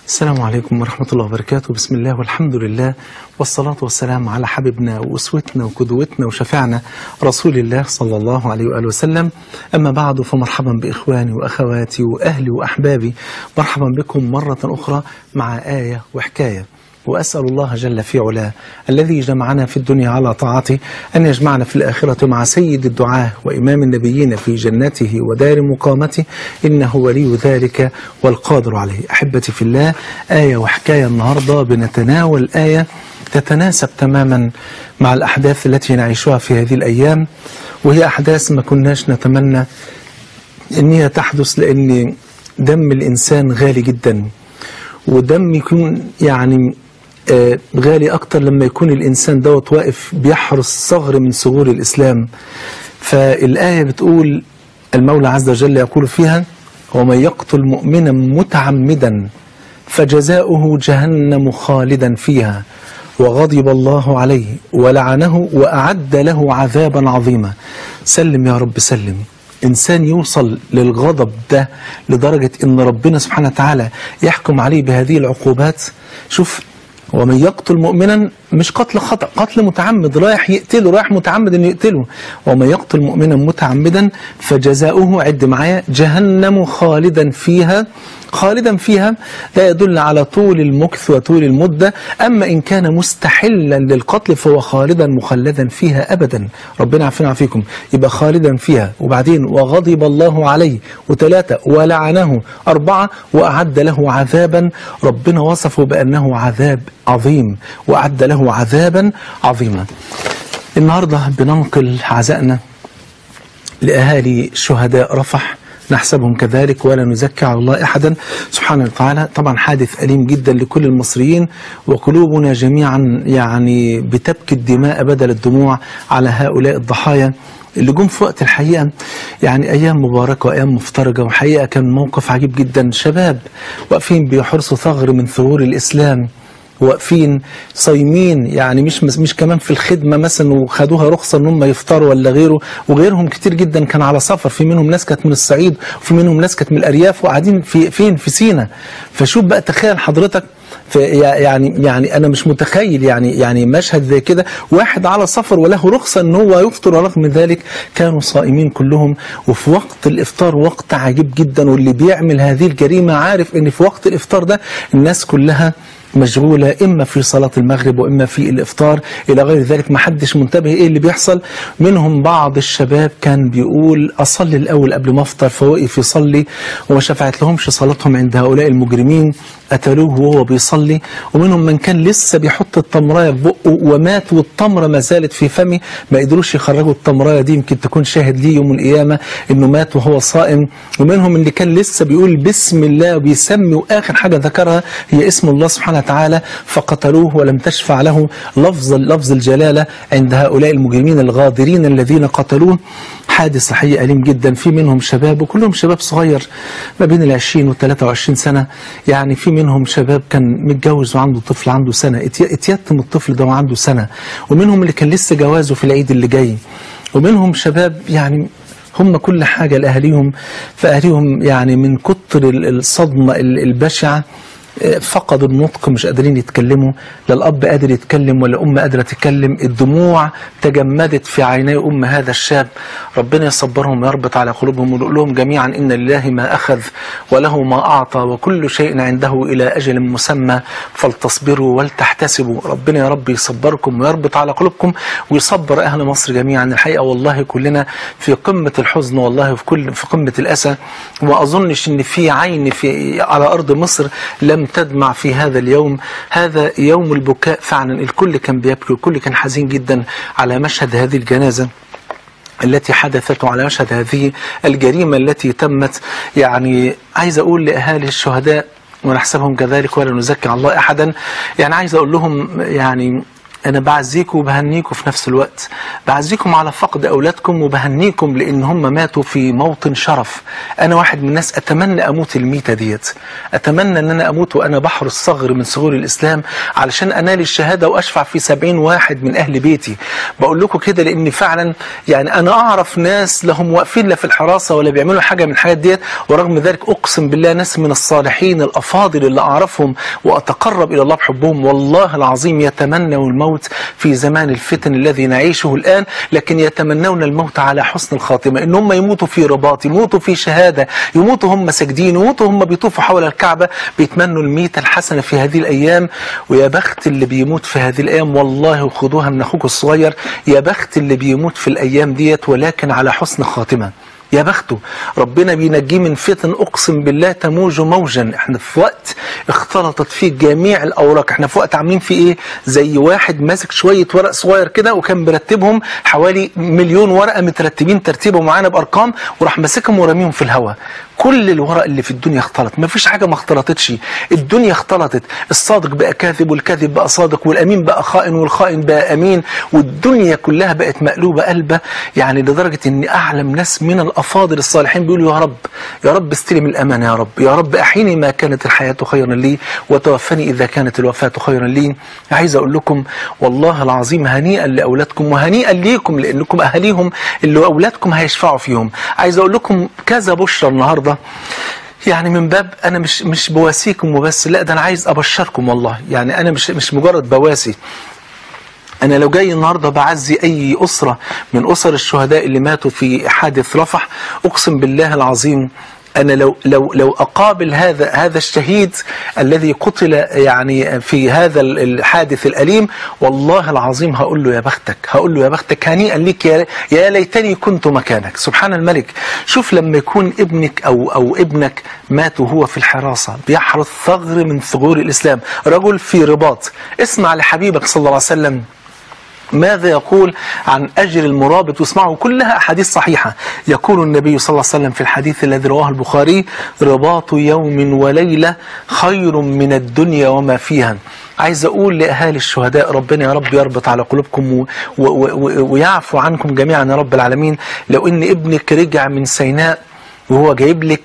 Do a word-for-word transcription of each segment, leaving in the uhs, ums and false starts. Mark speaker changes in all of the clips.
Speaker 1: السلام عليكم ورحمة الله وبركاته. بسم الله والحمد لله والصلاة والسلام على حبيبنا وأسوتنا وقدوتنا وشفيعنا رسول الله صلى الله عليه وآله وسلم. أما بعد، فمرحبا بإخواني وأخواتي وأهلي وأحبابي، مرحبا بكم مرة أخرى مع آية وحكاية. وأسأل الله جل في علاه الذي جمعنا في الدنيا على طاعته أن يجمعنا في الآخرة مع سيد الدعاة وإمام النبيين في جنته ودار مقامته، إنه ولي ذلك والقادر عليه. أحبتي في الله، آية وحكاية النهاردة بنتناول آية تتناسب تماما مع الأحداث التي نعيشها في هذه الأيام، وهي أحداث ما كناش نتمنى أن هي تحدث، لأن دم الإنسان غالي جدا، ودم يكون يعني آه غالي أكتر لما يكون الإنسان دوت واقف بيحرس ثغر من ثغور الإسلام. فالآية بتقول، المولى عز وجل يقول فيها: ومن يقتل مؤمنا متعمدا فجزاؤه جهنم خالدا فيها وغضب الله عليه ولعنه وأعد له عذابا عظيما. سلم يا رب سلم. إنسان يوصل للغضب ده لدرجة إن ربنا سبحانه وتعالى يحكم عليه بهذه العقوبات. شوف، ومن يقتل مؤمنا، مش قتل خطأ، قتل متعمد، رايح يقتله، رايح متعمد إنه يقتله. ومن يقتل مؤمنا متعمدا فجزاؤه، عد معايا، جهنم خالدا فيها. خالدا فيها لا يدل على طول المكث وطول المدة، أما إن كان مستحلا للقتل فهو خالدا مخلدا فيها أبدا. ربنا عافينا وعافيكم. يبقى خالدا فيها، وبعدين وغضب الله عليه، وثلاثة ولعنه، أربعة وأعد له عذابا. ربنا وصفه بأنه عذاب عظيم، وأعد له عذابا عظيما. النهاردة بننقل عزائنا لأهالي شهداء رفح، نحسبهم كذلك ولا نزكي على الله أحدا سبحانه وتعالى. طبعا حادث أليم جدا لكل المصريين، وقلوبنا جميعا يعني بتبكي الدماء بدل الدموع على هؤلاء الضحايا اللي جم في وقت الحقيقة يعني أيام مباركة وأيام مفترجة. وحقيقة كان موقف عجيب جدا، شباب واقفين بيحرسوا ثغر من ثغور الإسلام، واقفين صايمين، يعني مش مش كمان في الخدمة مثلا وخدوها رخصة ان هم يفطروا ولا غيره، وغيرهم كتير جدا كان على سفر، في منهم ناس كانت من الصعيد وفي منهم ناس كانت من الأرياف وقاعدين في فين في سينا. فشوف بقى، تخيل حضرتك، يعني يعني انا مش متخيل يعني يعني مشهد زي كده، واحد على سفر وله رخصة ان هو يفطر، ورغم ذلك كانوا صائمين كلهم. وفي وقت الافطار وقت عجيب جدا، واللي بيعمل هذه الجريمة عارف ان في وقت الافطار ده الناس كلها مشغولة، إما في صلاة المغرب وإما في الإفطار إلى غير ذلك، ما حدش منتبه إيه اللي بيحصل. منهم بعض الشباب كان بيقول أصلي الأول قبل ما أفطر، فوقف يصلي وما شفعت لهمش صلاتهم عند هؤلاء المجرمين، قتلوه وهو بيصلي. ومنهم من كان لسه بيحط التمراية في بقه ومات والتمرة ما زالت في فمه، ما قدروش يخرجوا التمراية دي، يمكن تكون شاهد ليه يوم القيامة إنه مات وهو صائم. ومنهم اللي كان لسه بيقول بسم الله وبيسمي، وآخر حاجة ذكرها هي اسم الله سبحانه تعالى، فقتلوه ولم تشفع له لفظ لفظ الجلالة عند هؤلاء المجرمين الغادرين الذين قتلوه. حادث حقيقي أليم جدا. في منهم شباب، وكلهم شباب صغير ما بين العشرين والثلاثة وعشرين سنة، يعني في منهم شباب كان متجوز وعنده طفل عنده سنة، اتيتم الطفل ده وعنده سنة. ومنهم اللي كان لسه جوازه في العيد اللي جاي. ومنهم شباب يعني هم كل حاجة لأهليهم، فأهليهم يعني من كتر الصدمة البشعة فقدوا النطق، مش قادرين يتكلموا، لا الأب قادر يتكلم ولا أم قادرة تتكلم. الدموع تجمدت في عيني أم هذا الشاب. ربنا يصبرهم ويربط على قلوبهم، ويقول لهم جميعا إن لله ما أخذ وله ما أعطى وكل شيء عنده إلى أجل مسمى فلتصبروا ولتحتسبوا. ربنا يا رب يصبركم ويربط على قلوبكم ويصبر أهل مصر جميعا. الحقيقة والله كلنا في قمة الحزن، والله في كل في قمة الأسى، وما أظنش إن في عين في على أرض مصر لم تدمع في هذا اليوم. هذا يوم البكاء فعلا، الكل كان بيبكي، والكل كان حزين جدا على مشهد هذه الجنازة التي حدثت، وعلى مشهد هذه الجريمة التي تمت. يعني عايز أقول لأهالي الشهداء ونحسبهم كذلك ولا نزكي على الله أحدا، يعني عايز أقول لهم يعني أنا بعزيكم وبهنيكم في نفس الوقت. بعزيكم على فقد أولادكم وبهنيكم لأن هم ماتوا في موطن شرف. أنا واحد من الناس أتمنى أموت الميتة ديت، أتمنى أن أنا أموت وأنا بحر الصغر من صغور الإسلام علشان أنال الشهادة وأشفع في سبعين واحد من أهل بيتي. بقول لكم كده لأن فعلا يعني أنا أعرف ناس لهم واقفين لا في الحراسة ولا بيعملوا حاجة من الحاجات ديت، ورغم ذلك أقسم بالله ناس من الصالحين الأفاضل اللي أعرفهم وأتقرب إلى الله بحبهم والله العظيم يتمنوا الموت في زمان الفتن الذي نعيشه الآن، لكن يتمنون الموت على حسن الخاتمة، إن هم يموتوا في رباط، يموتوا في شهادة، يموتوا هم ساجدين، يموتوا هم بيطوفوا حول الكعبة بيتمنوا الميتة الحسنة في هذه الأيام. ويا بخت اللي بيموت في هذه الأيام، والله وخذوها من أخوك الصغير، يا بخت اللي بيموت في الأيام ديت ولكن على حسن خاتمة. يا بخته ربنا بينجيه من فتن اقسم بالله تموج موجا. احنا في وقت اختلطت فيه جميع الاوراق، احنا في وقت عاملين فيه ايه زي واحد ماسك شويه ورق صغير كده وكان مرتبهم حوالي مليون ورقه مترتبين ترتيبه معانا بارقام، وراح ماسكهم ورميهم في الهواء. كل الورق اللي في الدنيا اختلط، ما فيش حاجه ما اختلطتش، الدنيا اختلطت، الصادق بقى كاذب والكاذب بقى صادق والامين بقى خائن والخائن بقى امين، والدنيا كلها بقت مقلوبه قلبه. يعني لدرجه ان اعلم ناس من الافاضل الصالحين بيقولوا يا رب يا رب استلم الامانه، يا رب يا رب احيني ما كانت الحياه خيرا لي وتوفني اذا كانت الوفاه خيرا لي. عايز اقول لكم والله العظيم هنيئا لاولادكم وهنيئا ليكم لانكم اهاليهم اللي اولادكم هيشفعوا فيهم. عايز اقول لكم كذا بشرى النهارده، يعني من باب انا مش مش بواسيكم وبس، لا ده انا عايز ابشركم والله. يعني انا مش مش مجرد بواسي، أنا لو جاي النهاردة بعزي أي أسرة من أسر الشهداء اللي ماتوا في حادث رفح، أقسم بالله العظيم أنا لو لو لو أقابل هذا هذا الشهيد الذي قتل يعني في هذا الحادث الأليم، والله العظيم هقول له يا بختك، هقول له يا بختك هنيئا لك، يا يا ليتني كنت مكانك. سبحان الملك. شوف لما يكون ابنك أو أو ابنك مات وهو في الحراسة بيحرس ثغر من ثغور الإسلام، رجل في رباط. اسمع لحبيبك صلى الله عليه وسلم ماذا يقول عن أجر المرابط، واسمعوا كلها أحاديث صحيحة. يقول النبي صلى الله عليه وسلم في الحديث الذي رواه البخاري: رباط يوم وليلة خير من الدنيا وما فيها. عايز أقول لأهالي الشهداء ربنا يا رب يربط على قلوبكم و... و... و... ويعفو عنكم جميعا يا رب العالمين. لو إن ابنك رجع من سيناء وهو جايب لك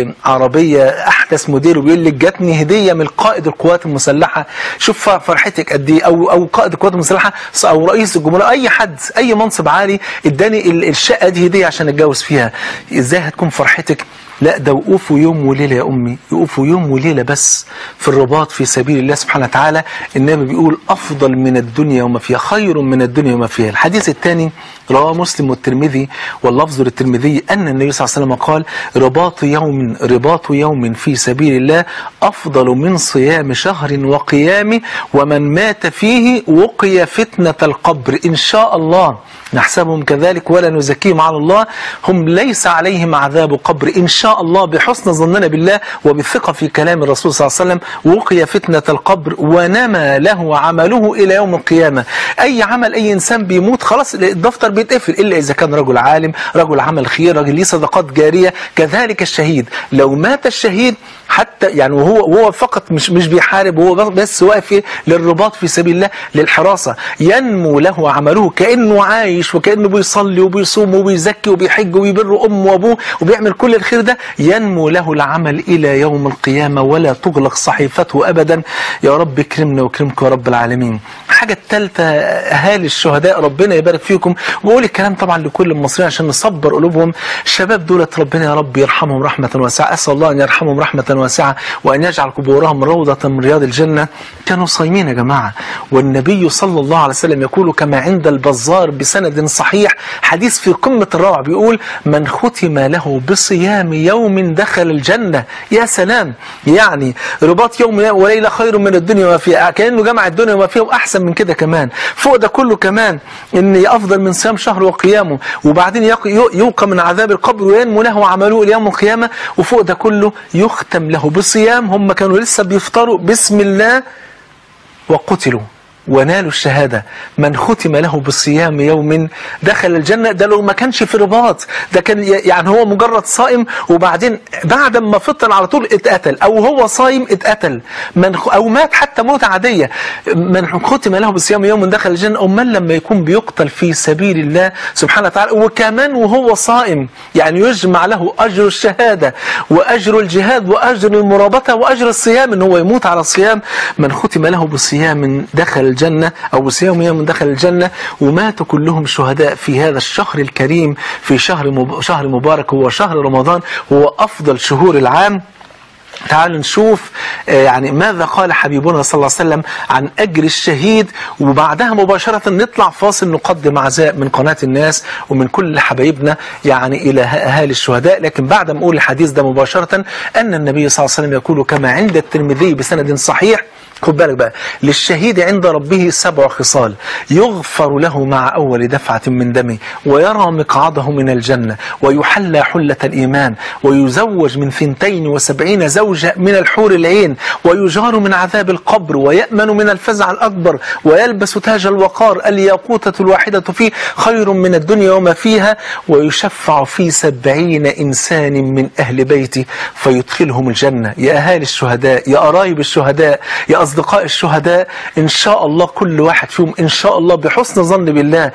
Speaker 1: عربية أحدث موديل وبيقول لك جاتني هدية من قائد القوات المسلحة، شوف فرحتك قد إيه، أو أو قائد القوات المسلحة أو رئيس الجمهورية، أي حد أي منصب عالي اداني الشقة دي هدية عشان أتجوز فيها، إزاي هتكون فرحتك؟ لا ده وقوفوا يوم وليلة يا أمي، يقوفوا يوم وليلة بس في الرباط في سبيل الله سبحانه وتعالى. النبي بيقول أفضل من الدنيا وما فيها، خير من الدنيا وما فيها. الحديث الثاني رواه مسلم والترمذي واللفظ للترمذي أن النبي صلى الله عليه وسلم قال: رباط يوم رباط يوم في سبيل الله أفضل من صيام شهر وقيامه، ومن مات فيه وقي فتنة القبر إن شاء الله. نحسبهم كذلك ولا نزكيهم على الله، هم ليس عليهم عذاب قبر إن شاء الله، بحسن ظننا بالله وبالثقة في كلام الرسول صلى الله عليه وسلم. وقي فتنة القبر ونمى له عمله إلى يوم القيامة. أي عمل أي إنسان بيموت خلاص الدفتر بيتقفل، إلا إذا كان رجل عالم، رجل عمل خير، رجل ليه صدقات جارية. كذلك الشهيد، لو مات الشهيد حتى يعني وهو وهو فقط مش مش بيحارب، هو بس واقف للرباط في سبيل الله للحراسة، ينمو له عمله كأنه عايش وكأنه بيصلي وبيصوم وبيزكي وبيحج وبيبر أمه وأبوه وبيعمل كل الخير ده، ينمو له العمل إلى يوم القيامة ولا تغلق صحيفته أبدا. يا رب اكرمنا واكرمكم يا رب العالمين. الحاجة الثالثة أهالي الشهداء ربنا يبارك فيكم، وأقول الكلام طبعا لكل المصريين عشان نصبر قلوبهم. الشباب دولت ربنا يا رب يرحمهم رحمة واسعة، أسأل الله أن يرحمهم رحمة واسعة وأن يجعل قبورهم روضة من رياض الجنة. كانوا صايمين يا جماعة، والنبي صلى الله عليه وسلم يقول كما عند البزار بسند صحيح، حديث في قمة الروعة، بيقول: من ختم له بصيام يوم دخل الجنة. يا سلام، يعني رباط يوم وليلة خير من الدنيا وما فيها، كأنه جمع الدنيا وما فيها وأحسن من كده كمان. فوق ده كله كمان إن أفضل من صيام شهر وقيامه، وبعدين يوقى من عذاب القبر وينمو له عمله إلى يوم القيامة. وفوق ده كله يختم له بصيام، هم كانوا لسه بيفطروا بسم الله وقتلوا. ونالوا الشهادة من ختم له بصيام يوم دخل الجنة. ده لو ما كانش في رباط، ده كان يعني هو مجرد صائم وبعدين بعد ما فطر على طول اتقتل، أو هو صائم اتقتل، من أو مات حتى موت عادية. من ختم له بصيام يوم دخل الجنة. أمال لما يكون بيقتل في سبيل الله سبحانه وتعالى وكمان وهو صائم، يعني يجمع له أجر الشهادة وأجر الجهاد وأجر المرابطة وأجر الصيام، إن هو يموت على الصيام. من ختم له بصيام دخل الجنة، أو بصيام يوم دخل الجنة. وماتوا كلهم شهداء في هذا الشهر الكريم، في شهر مب... شهر مبارك، هو شهر رمضان، هو أفضل شهور العام. تعالوا نشوف يعني ماذا قال حبيبنا صلى الله عليه وسلم عن أجر الشهيد، وبعدها مباشرة نطلع فاصل نقدم عزاء من قناة الناس ومن كل حبايبنا يعني إلى أهالي الشهداء. لكن بعد ما أقول الحديث ده مباشرة أن النبي صلى الله عليه وسلم يقول كما عند الترمذي بسند صحيح، خد بالك بقى، للشهيد عند ربه سبع خصال: يغفر له مع أول دفعة من دمه، ويرى مقعده من الجنة، ويحلى حلة الإيمان، ويزوج من ثنتين وسبعين زوجة من الحور العين، ويجار من عذاب القبر، ويأمن من الفزع الأكبر، ويلبس تاج الوقار، الياقوتة الواحدة فيه خير من الدنيا وما فيها، ويشفع في سبعين إنسان من أهل بيته فيدخلهم الجنة. يا أهالي الشهداء، يا قرايب الشهداء، يا أصدقاء الشهداء، إن شاء الله كل واحد فيهم إن شاء الله بحسن ظن بالله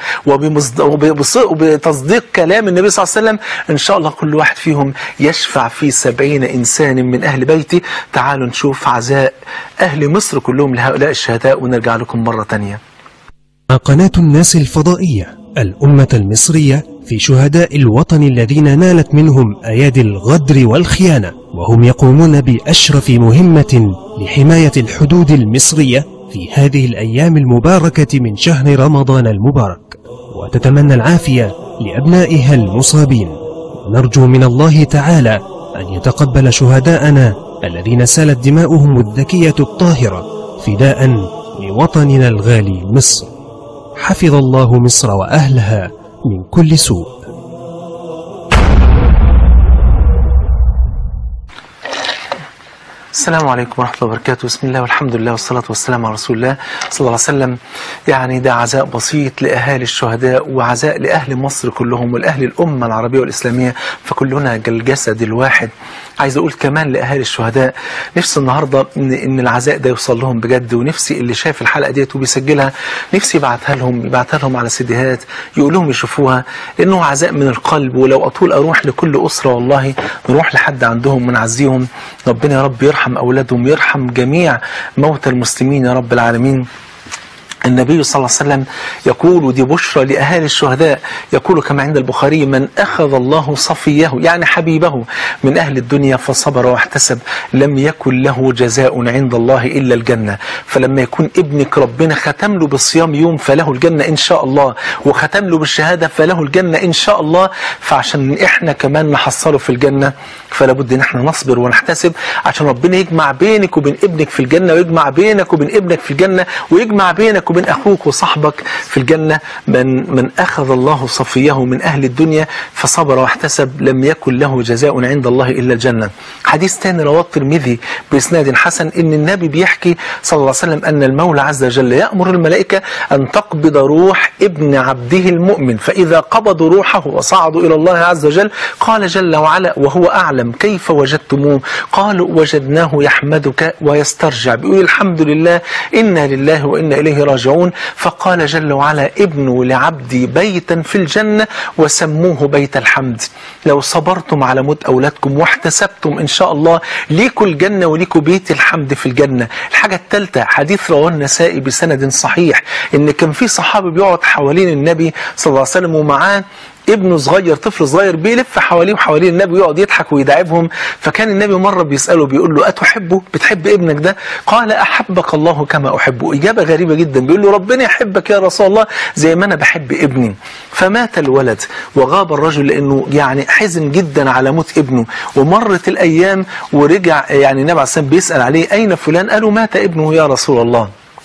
Speaker 1: وبتصديق كلام النبي صلى الله عليه وسلم إن شاء الله كل واحد فيهم يشفع في سبعين إنسان من أهل بيتي. تعالوا نشوف عزاء أهل مصر كلهم لهؤلاء الشهداء ونرجع لكم مرة تانية.
Speaker 2: قناة الناس الفضائية الأمة المصرية في شهداء الوطن الذين نالت منهم أيادي الغدر والخيانة، وهم يقومون بأشرف مهمة لحماية الحدود المصرية في هذه الأيام المباركة من شهر رمضان المبارك، وتتمنى العافية لأبنائها المصابين. نرجو من الله تعالى أن يتقبل شهداءنا الذين سالت دماؤهم الذكية الطاهرة فداء لوطننا الغالي مصر. حفظ الله مصر وأهلها من كل سوء.
Speaker 1: السلام عليكم ورحمة الله وبركاته. بسم الله والحمد لله والصلاة والسلام على رسول الله صلى الله عليه وسلم. يعني ده عزاء بسيط لأهالي الشهداء وعزاء لأهل مصر كلهم والأهل الأمة العربية والإسلامية، فكلنا الجسد الواحد. عايز أقول كمان لأهالي الشهداء، نفسي النهاردة إن, إن العزاء ده يوصل لهم بجد، ونفسي اللي شايف الحلقة ديت وبيسجلها نفسي يبعتها لهم يبعتها لهم على سيديهات يقول لهم يشوفوها، لأنه عزاء من القلب. ولو أطول أروح لكل أسرة والله نروح لحد عندهم ونعزيهم. ربنا يا رب يرحم أولادهم، يرحم جميع موتى المسلمين يا رب العالمين. النبي صلى الله عليه وسلم يقول، ودي بشرى لأهالي الشهداء، يقول كما عند البخاري: من أخذ الله صفيه يعني حبيبه من أهل الدنيا فصبر واحتسب لم يكن له جزاء عند الله إلا الجنة. فلما يكون ابنك ربنا ختم له بالصيام يوم فله الجنة إن شاء الله، وختم له بالشهادة فله الجنة إن شاء الله. فعشان إحنا كمان نحصله في الجنة فلا بد إن إحنا نصبر ونحتسب عشان ربنا يجمع بينك وبين ابنك في الجنة، ويجمع بينك وبين ابنك في الجنة، ويجمع بينك وبين أخوك وصاحبك في الجنة. من من أخذ الله صفيه من أهل الدنيا فصبر واحتسب لم يكن له جزاء عند الله إلا الجنة. حديث ثاني رواه الترمذي بإسناد حسن إن النبي بيحكي صلى الله عليه وسلم أن المولى عز وجل يأمر الملائكة أن تقبض روح ابن عبده المؤمن، فإذا قبضوا روحه وصعدوا إلى الله عز وجل قال جل وعلا وهو أعلم: كيف وجدتموه؟ قالوا: وجدناه يحمدك ويسترجع، بيقول الحمد لله إنا لله وإنا إليه راجعون. فقال جل وعلا: ابنوا لعبدي بيتا في الجنة وسموه بيت الحمد. لو صبرتم على موت أولادكم واحتسبتم إن شاء الله ليكوا الجنة وليكوا بيت الحمد في الجنة. الحاجة الثالثة، حديث رواه النسائي بسند صحيح إن كان في صحابي بيقعد حوالين النبي صلى الله عليه وسلم ومعاه ابنه صغير، طفل صغير بيلف حواليه وحوالين النبي ويقعد يضحك ويداعبهم. فكان النبي مرة بيسأله بيقول له: أتحبه؟ بتحب ابنك ده؟ قال: أحبك الله كما أحبه. إجابة غريبة جدا، بيقول له: ربنا يحبك يا رسول الله زي ما أنا بحب ابني. فمات الولد وغاب الرجل لأنه يعني حزن جدا على موت ابنه. ومرت الأيام ورجع يعني النبي عليه الصلاة والسلام بيسأل عليه: أين فلان؟ قالوا: مات ابنه يا رسول الله.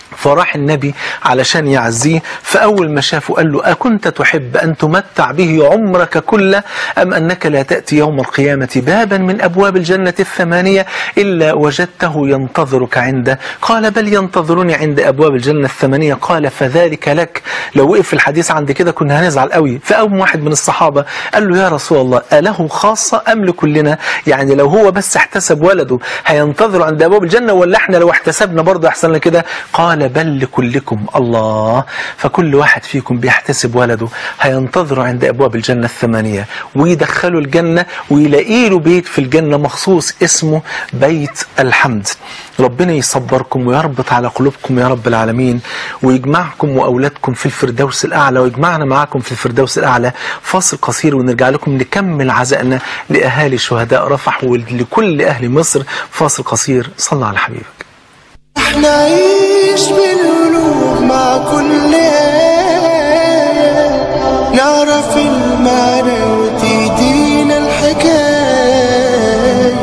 Speaker 1: فراح النبي علشان يعزيه، فأول ما شافه قال له: أكنت تحب أن تمتع به عمرك كله أم أنك لا تأتي يوم القيامة بابا من أبواب الجنة الثمانية إلا وجدته ينتظرك عنده؟ قال: بل ينتظرني عند أبواب الجنة الثمانية. قال: فذلك لك. لو وقف الحديث عند كده كنا هنزعل قوي. فأول واحد من الصحابة قال له: يا رسول الله، أله خاصة أم لكلنا؟ يعني لو هو بس احتسب ولده هينتظر عند أبواب الجنة، ولا احنا لو احتسبنا برضه أحسن لنا كده؟ قال: بل لكلكم. الله. فكل واحد فيكم بيحتسب ولده هينتظر عند أبواب الجنة الثمانية ويدخلوا الجنة ويلاقي له بيت في الجنة مخصوص اسمه بيت الحمد. ربنا يصبركم ويربط على قلوبكم يا رب العالمين، ويجمعكم وأولادكم في الفردوس الأعلى، ويجمعنا معكم في الفردوس الأعلى. فاصل قصير ونرجع لكم نكمل عزائنا لأهالي شهداء رفح ولكل أهل مصر. فاصل قصير. صلى على حبيبك.
Speaker 3: احنا عيش بالقلوب مع كل آية، نعرف المعنى وتدينا الحكاية.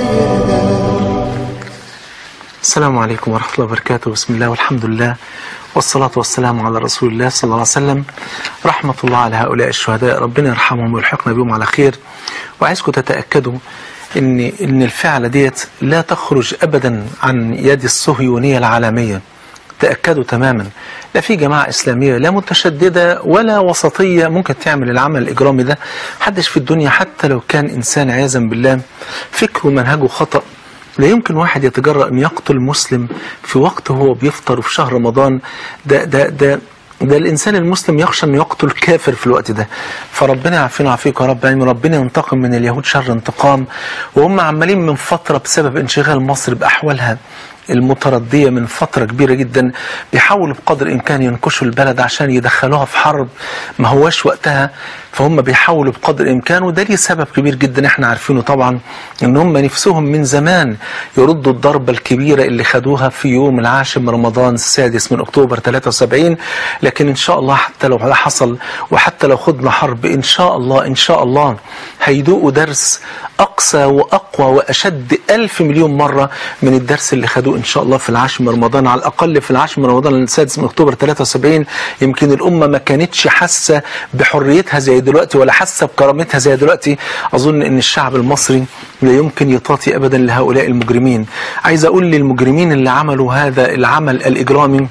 Speaker 1: السلام عليكم ورحمة الله وبركاته. بسم الله والحمد لله والصلاة والسلام على رسول الله صلى الله عليه وسلم. رحمة الله على هؤلاء الشهداء، ربنا يرحمهم ويلحقنا بهم على خير. وعايزكم تتأكدوا إن إن الفعلة ديت لا تخرج أبدا عن يد الصهيونية العالمية. تأكدوا تماما، لا في جماعة إسلامية لا متشددة ولا وسطية ممكن تعمل العمل الإجرامي ده. محدش في الدنيا حتى لو كان إنسان عياذا بالله فكره ومنهجه خطأ، لا يمكن واحد يتجرأ أن يقتل مسلم في وقت هو بيفطر في شهر رمضان. ده ده ده ده الإنسان المسلم يخشى أن يقتل كافر في الوقت ده. فربنا يعافينا ويعافيك يا رب. يعني ربنا ينتقم من اليهود شر انتقام، وهم عمالين من فترة بسبب انشغال مصر بأحوالها المتردية من فترة كبيرة جدا بيحاولوا بقدر الإمكان ينكشوا البلد عشان يدخلوها في حرب ما هواش وقتها. فهم بيحاولوا بقدر الإمكان، وده ليه سبب كبير جدا احنا عارفينه طبعا، ان هم نفسهم من زمان يردوا الضربة الكبيرة اللي خدوها في يوم العاشر من رمضان السادس من أكتوبر ثلاثة وسبعين. لكن إن شاء الله حتى لو ده حصل وحتى لو خدنا حرب إن شاء الله إن شاء الله هيدوقوا درس أقسى وأقوى وأشد ألف مليون مرة من الدرس اللي خدوه إن شاء الله في العاشر من رمضان. على الأقل في العاشر من رمضان السادس من أكتوبر ثلاثة وسبعين يمكن الأمة ما كانتش حاسة بحريتها زي دلوقتي ولا حاسة بكرامتها زي دلوقتي. أظن أن الشعب المصري لا يمكن يطاطي أبدا لهؤلاء المجرمين. عايز أقول للمجرمين اللي عملوا هذا العمل الإجرامي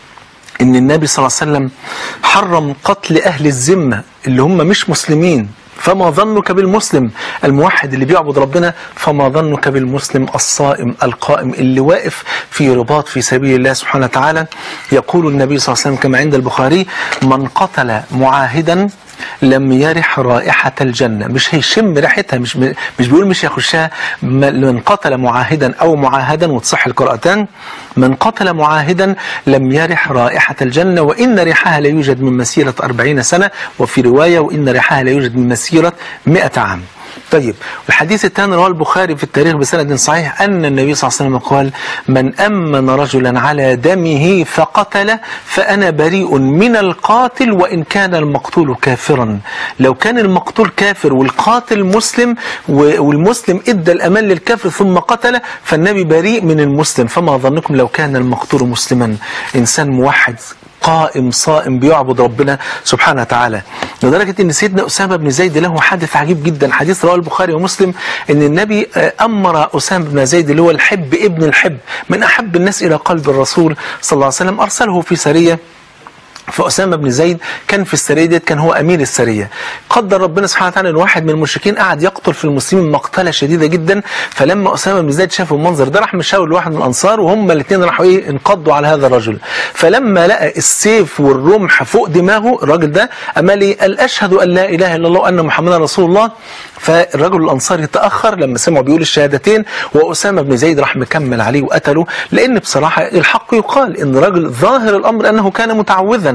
Speaker 1: أن النبي صلى الله عليه وسلم حرم قتل أهل الذمة اللي هم مش مسلمين. فما ظنك بالمسلم الموحد اللي بيعبد ربنا؟ فما ظنك بالمسلم الصائم القائم اللي واقف في رباط في سبيل الله سبحانه وتعالى؟ يقول النبي صلى الله عليه وسلم كما عند البخاري: من قتل معاهدا لم يرح رائحة الجنة. مش هيشم ريحتها، مش مش بيقول مش هيخشها. من قتل معاهدا أو معاهدا، وتصح القراءتان، من قتل معاهدا لم يرح رائحة الجنة وإن ريحها لا يوجد من مسيرة أربعين سنة، وفي رواية وإن ريحها لا يوجد من مسيرة مئة عام. طيب، والحديث الثاني رواه البخاري في التاريخ بسند صحيح أن النبي صلى الله عليه وسلم قال: من أمن رجلا على دمه فقتل فأنا بريء من القاتل وإن كان المقتول كافرا. لو كان المقتول كافر والقاتل مسلم والمسلم إدى الأمان للكافر ثم قتل فالنبي بريء من المسلم، فما ظنكم لو كان المقتول مسلما إنسان موحد قائم صائم بيعبد ربنا سبحانه وتعالى. لدرجة ان سيدنا أسامة بن زيد له حدث عجيب جدا، حديث رواه البخاري ومسلم، ان النبي أمر أسامة بن زيد اللي هو الحب ابن الحب من أحب الناس إلى قلب الرسول صلى الله عليه وسلم، أرسله في سرية. فأسامة بن زيد كان في السرية ديت كان هو أمير السرية. قدر ربنا سبحانه وتعالى أن واحد من المشركين قعد يقتل في المسلمين مقتلة شديدة جدا. فلما أسامة بن زيد شاف المنظر ده راح مشاور لواحد من الأنصار، وهم الاثنين راحوا إيه انقضوا على هذا الرجل. فلما لقى السيف والرمح فوق دماغه الراجل ده أمالي قال: أشهد أن لا إله إلا الله وأن محمدا رسول الله. فالرجل الأنصاري تأخر لما سمعوا بيقول الشهادتين، وأسامة بن زيد راح مكمل عليه وقتله، لأن بصراحة الحق يقال إن رجل ظاهر الأمر أنه كان متعوذا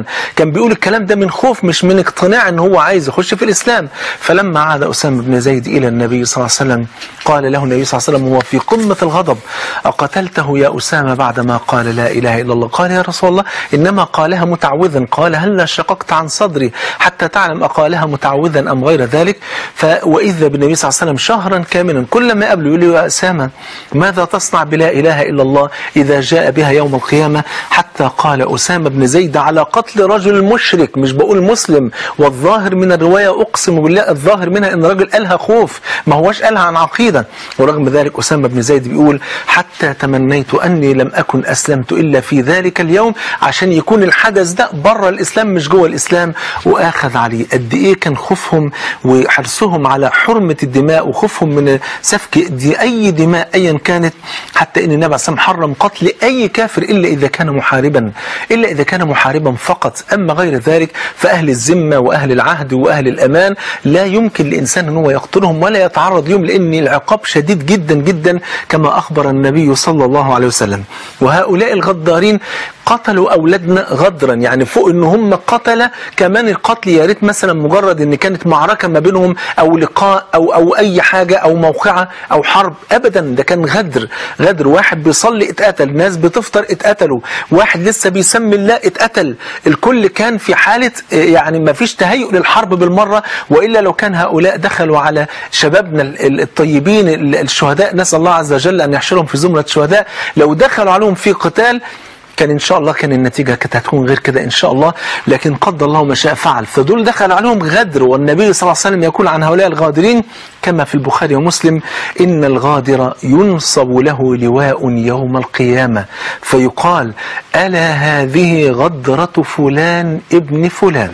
Speaker 1: كان بيقول الكلام ده من خوف مش من اقتناع ان هو عايز يخش في الإسلام. فلما عاد أسامة بن زيد إلى النبي صلى الله عليه وسلم قال له النبي صلى الله عليه وسلم وهو في قمة الغضب: أقتلته يا أسامة بعدما قال لا إله إلا الله؟ قال: يا رسول الله إنما قالها متعوذا. قال: هلا شققت عن صدري حتى تعلم أقالها متعوذا أم غير ذلك؟ وإذا بالنبي صلى الله عليه وسلم شهرا كاملا كلما قابله يقول له: يا أسامة ماذا تصنع بلا إله إلا الله إذا جاء بها يوم القيامة؟ حتى قال أسامة بن زيد: على قتل رجل مشرك، مش بقول مسلم، والظاهر من الرواية أقسم بالله الظاهر منها إن الرجل قالها خوف، ما هوش قالها عن عقيدة. ورغم ذلك أسامة بن زيد بيقول: حتى تمنيت أني لم أكن أسلمت إلا في ذلك اليوم، عشان يكون الحدث ده بره الإسلام مش جوه الإسلام. وآخذ عليه قد إيه كان خوفهم وحرصهم على حرمة الدماء وخوفهم من سفك دي أي دماء أيا كانت، حتى إن النبي عليه الصلاة والسلام حرم قتل أي كافر إلا إذا كان محاربا، إلا إذا كان محاربا فقط. أما غير ذلك فأهل الذمة وأهل العهد وأهل الأمان لا يمكن لإنسان أنه يقتلهم ولا يتعرض لهم، لأن العقاب شديد جدا جدا كما أخبر النبي صلى الله عليه وسلم. وهؤلاء الغدارين قتلوا أولادنا غدرا، يعني فوق إن هم قتل كمان القتل يا ريت مثلا مجرد إن كانت معركة ما بينهم أو لقاء أو أو أي حاجة أو موقعة أو حرب، أبدا ده كان غدر. غدر واحد بيصلي اتقتل، ناس بتفطر اتقتلوا، واحد لسه بيسمي الله اتقتل. الكل كان في حالة يعني ما فيش تهيؤ للحرب بالمرة، وإلا لو كان هؤلاء دخلوا على شبابنا الطيبين الشهداء، نسأل الله عز وجل أن يحشرهم في زمرة الشهداء، لو دخلوا عليهم في قتال كان إن شاء الله كان النتيجة كانت هتكون غير كده إن شاء الله، لكن قدر الله ما شاء فعل. فدول دخل عليهم غدر، والنبي صلى الله عليه وسلم يقول عن هؤلاء الغادرين كما في البخاري ومسلم: إن الغادر ينصب له لواء يوم القيامة فيقال: ألا هذه غدرة فلان ابن فلان.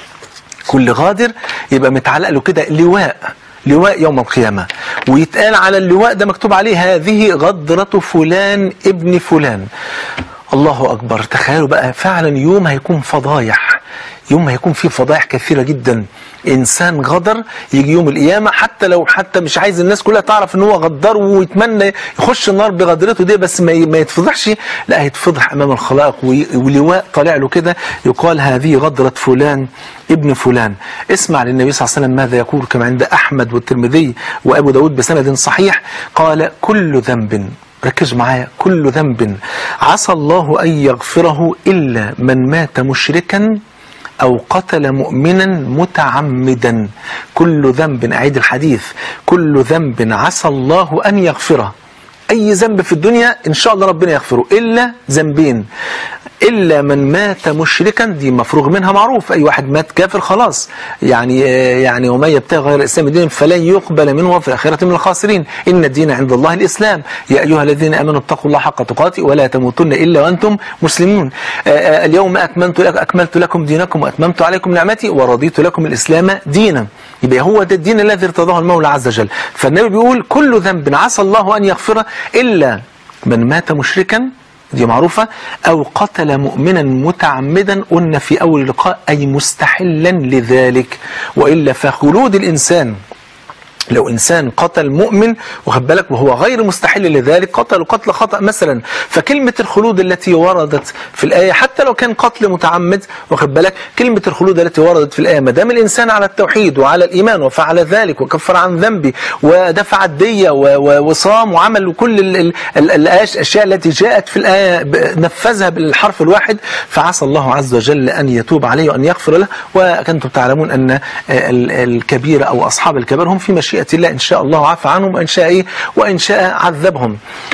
Speaker 1: كل غادر يبقى متعلق له كده لواء، لواء يوم القيامة، ويتقال على اللواء ده مكتوب عليه: هذه غدرة فلان ابن فلان. الله أكبر. تخيلوا بقى فعلا يوم هيكون فضايح، يوم هيكون فيه فضايح كثيرة جدا. إنسان غدر يجي يوم القيامة، حتى لو حتى مش عايز الناس كلها تعرف إن هو غدر ويتمنى يخش النار بغدرته دي، بس ما ما يتفضحش، لا هيتفضح أمام الخلائق ولواء طالع له كده يقال: هذه غدرة فلان ابن فلان. اسمع للنبي صلى الله عليه وسلم ماذا يقول كما عند أحمد والترمذي وأبو داود بسند صحيح. قال: كل ذنب، ركز معايا، كل ذنب عسى الله أن يغفره إلا من مات مشركا أو قتل مؤمنا متعمدا. كل ذنب، أعيد الحديث، كل ذنب عسى الله أن يغفره، أي ذنب في الدنيا إن شاء الله ربنا يغفره، إلا ذنبين: إلا من مات مشركا، دي مفروغ منها معروف، أي واحد مات كافر خلاص، يعني يعني ومن يبتغي غير الإسلام دينا فلن يقبل منه وفي الآخرة من الخاسرين، إن الدين عند الله الإسلام، يا أيها الذين آمنوا اتقوا الله حق تقاته ولا تموتن إلا وأنتم مسلمون. اليوم أكملت لكم أكملت لكم دينكم وأتممت عليكم نعمتي ورضيت لكم الإسلام دينا. يبقى هو ده الدين الذي ارتضاه المولى عز وجل. فالنبي بيقول: كل ذنب عسى الله أن يغفره إلا من مات مشركا، دي معروفة، أو قتل مؤمنا متعمدا، قلنا في أول لقاء أي مستحلا لذلك، وإلا فخلود الإنسان لو إنسان قتل مؤمن واخد بالك وهو غير مستحل لذلك، قتل قتل خطأ مثلا، فكلمة الخلود التي وردت في الآية حتى لو كان قتل متعمد واخد بالك، كلمة الخلود التي وردت في الآية ما دام الإنسان على التوحيد وعلى الإيمان وفعل ذلك وكفر عن ذنبه ودفع الدية وصام وعمل كل الأشياء التي جاءت في الآية نفذها بالحرف الواحد، فعسى الله عز وجل أن يتوب عليه وأن يغفر له. وكنتم تعلمون أن الكبيرة أو أصحاب الكبير هم في مشيئة الله، إن شاء الله عفى عنهم وإن شاء إيه وإن شاء عذبهم،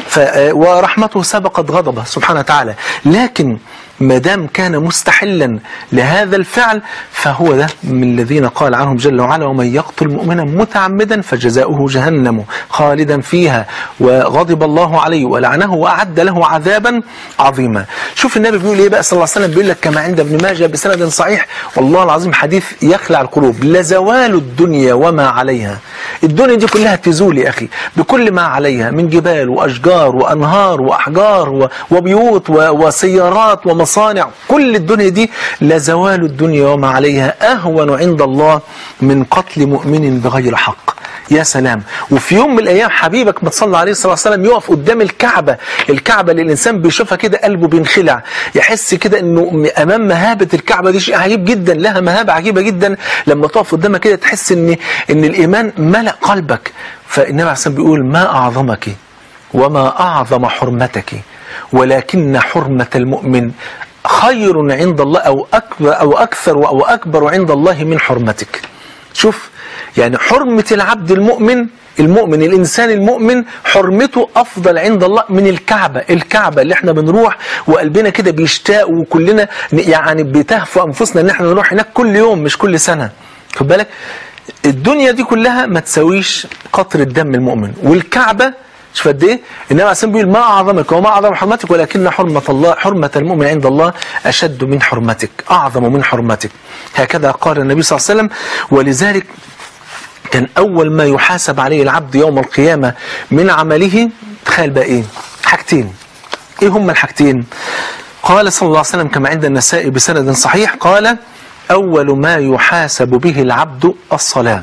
Speaker 1: ورحمته سبقت غضبه سبحانه وتعالى. لكن ما دام كان مستحلا لهذا الفعل فهو ده من الذين قال عنهم جل وعلا: ومن يقتل مؤمنا متعمدا فجزاؤه جهنم خالدا فيها وغضب الله عليه ولعنه وأعد له عذابا عظيما. شوف النبي بيقول ايه بقى صلى الله عليه وسلم، بيقول لك كما عند ابن ماجه بسند صحيح، والله العظيم حديث يخلع القلوب: لزوال الدنيا وما عليها. الدنيا دي كلها تزول يا أخي بكل ما عليها من جبال وأشجار وأنهار وأحجار وبيوت وسيارات ومصانع، كل الدنيا دي لزوال الدنيا وما عليها أهون عند الله من قتل مؤمن بغير حق. يا سلام. وفي يوم من الايام حبيبك ما تصلى عليه الصلاه والسلام يقف قدام الكعبه، الكعبه اللي الانسان بيشوفها كده قلبه بينخلع، يحس كده انه امام مهابه الكعبه دي شيء عجيب جدا، لها مهابه عجيبه جدا. لما تقف قدامها كده تحس ان ان الايمان ملأ قلبك. فالنبي عليه الصلاه والسلام بيقول ما اعظمك وما اعظم حرمتك ولكن حرمه المؤمن خير عند الله او اكبر او اكثر او اكبر عند الله من حرمتك. شوف يعني حرمة العبد المؤمن، المؤمن الإنسان المؤمن حرمته أفضل عند الله من الكعبة. الكعبة اللي احنا بنروح وقلبنا كده بيشتاق وكلنا يعني بتهفو أنفسنا ان احنا نروح هناك كل يوم مش كل سنة. خد بالك الدنيا دي كلها ما تساويش قطر الدم المؤمن. والكعبة شوف قد ايه النبي عليه الصلاه والسلام بيقول ما اعظمك وما اعظم حرمتك ولكن حرمه الله حرمه المؤمن عند الله اشد من حرمتك، اعظم من حرمتك. هكذا قال النبي صلى الله عليه وسلم. ولذلك كان اول ما يحاسب عليه العبد يوم القيامه من عمله، تخيل بقى ايه؟ حاجتين. ايه هما الحاجتين؟ قال صلى الله عليه وسلم كما عند النسائي بسند صحيح، قال اول ما يحاسب به العبد الصلاه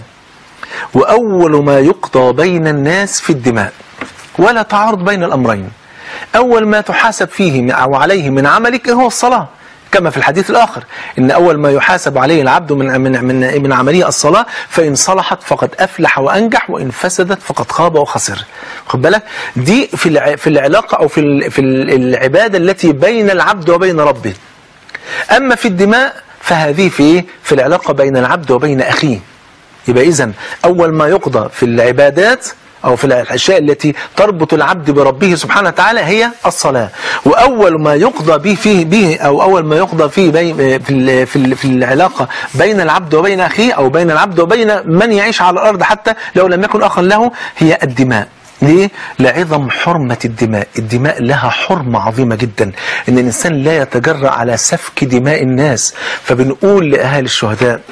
Speaker 1: واول ما يقضى بين الناس في الدماء، ولا تعارض بين الأمرين. أول ما تحاسب فيه أو عليه من عملك هو الصلاة، كما في الحديث الآخر إن أول ما يحاسب عليه العبد من من من, من عمله الصلاة، فإن صلحت فقد أفلح وأنجح وإن فسدت فقد خاب وخسر. خد بالك دي في في العلاقة أو في في العبادة التي بين العبد وبين ربه. أما في الدماء فهذه في في العلاقة بين العبد وبين أخيه. يبقى إذن أول ما يقضى في العبادات أو في الأشياء التي تربط العبد بربه سبحانه وتعالى هي الصلاة. وأول ما يقضى به فيه به أو أول ما يقضى فيه في في في العلاقة بين العبد وبين أخيه أو بين العبد وبين من يعيش على الأرض حتى لو لم يكن أخا له هي الدماء. ليه؟ لعظم حرمة الدماء. الدماء لها حرمة عظيمة جدا، إن الإنسان لا يتجرأ على سفك دماء الناس. فبنقول لأهالي الشهداء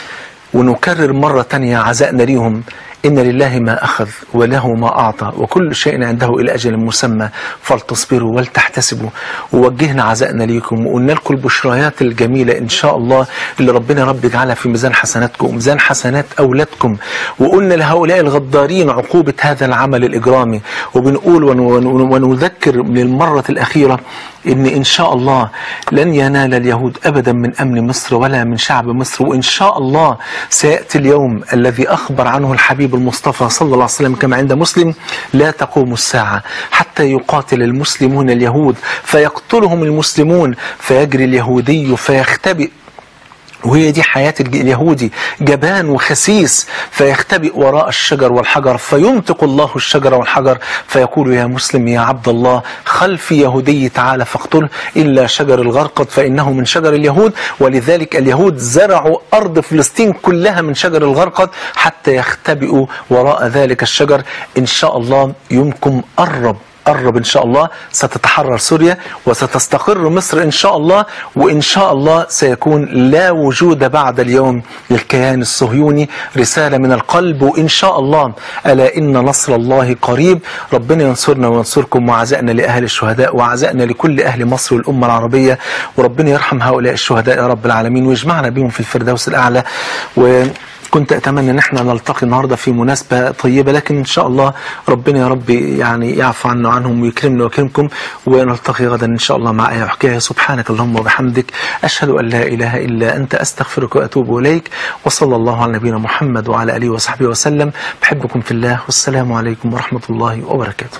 Speaker 1: ونكرر مرة تانية عزائنا ليهم: إن لله ما أخذ وله ما أعطى وكل شيء عنده إلى أجل مسمى فلتصبروا ولتحتسبوا. ووجهنا عزائنا ليكم وقلنا لكم البشريات الجميلة إن شاء الله اللي ربنا رب يجعلها في ميزان حسناتكم وميزان حسنات أولادكم. وقلنا لهؤلاء الغدارين عقوبة هذا العمل الإجرامي. وبنقول ونذكر للمرة الأخيرة إن إن شاء الله لن ينال اليهود أبدا من أمن مصر ولا من شعب مصر. وإن شاء الله سيأتي اليوم الذي أخبر عنه الحبيب المصطفى صلى الله عليه وسلم كما عند مسلم: لا تقوم الساعة حتى يقاتل المسلمون اليهود فيقتلهم المسلمون فيجري اليهودي فيختبئ. وهي دي حياة اليهودي، جبان وخسيس، فيختبئ وراء الشجر والحجر فينطق الله الشجر والحجر فيقول: يا مسلم يا عبد الله خلفي يهودي تعالى فاقتله إلا شجر الغرقد فإنه من شجر اليهود. ولذلك اليهود زرعوا أرض فلسطين كلها من شجر الغرقد حتى يختبئوا وراء ذلك الشجر. إن شاء الله يومكم قرب قرب إن شاء الله، ستتحرر سوريا وستستقر مصر إن شاء الله. وإن شاء الله سيكون لا وجود بعد اليوم للكيان الصهيوني. رسالة من القلب وإن شاء الله ألا إن نصر الله قريب. ربنا ينصرنا وينصركم. وعزائنا لأهل الشهداء وعزائنا لكل أهل مصر والأمة العربية. وربنا يرحم هؤلاء الشهداء يا رب العالمين ويجمعنا بهم في الفردوس الأعلى. و كنت أتمنى أن احنا نلتقي النهاردة في مناسبة طيبة، لكن إن شاء الله ربنا يا رب يعني يعفو عنا وعنهم ويكرمنا ويكرمكم. ونلتقي غدا إن شاء الله مع آية وحكاية. سبحانك اللهم وبحمدك أشهد أن لا إله إلا أنت أستغفرك وأتوب إليك. وصلى الله على نبينا محمد وعلى آله وصحبه وسلم. بحبكم في الله والسلام عليكم ورحمة الله وبركاته.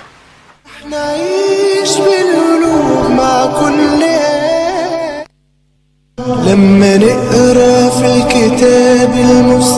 Speaker 3: نعيش بالقلوب مع كل لما نقرأ في الكتاب المستقيم